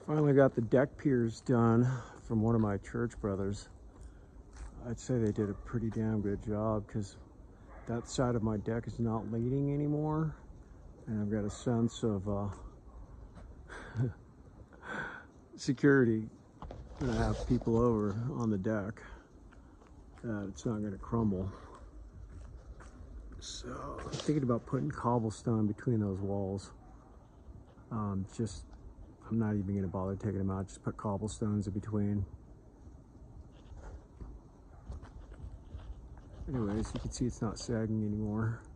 Finally got the deck piers done from one of my church brothers. I'd say they did a pretty damn good job because that side of my deck is not leaning anymore. And I've got a sense of security when I have people over on the deck that it's not going to crumble. So I'm thinking about putting cobblestone between those walls. I'm not even going to bother taking them out, just put cobblestones in between. Anyways, you can see it's not sagging anymore.